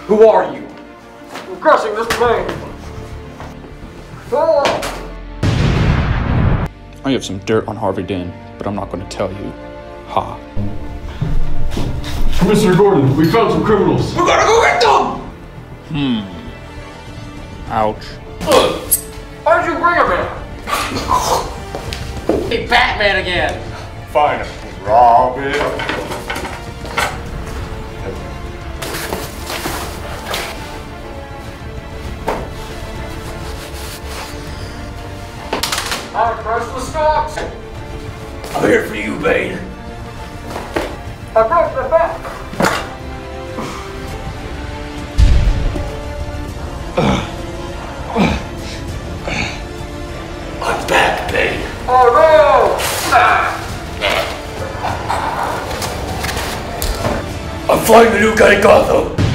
Who are you? I'm guessing this plane. I have some dirt on Harvey Dent, but I'm not going to tell you. Ha. Mr. Gordon, we found some criminals. We gotta go get them! Ouch. Why'd you bring him here? Hey, Batman again! Fine, Robin. I'll press the stops! I'm here for you, Bane. I broke the back! I'm back, Bane. Oh no! I'm flying the new guy in Gotham.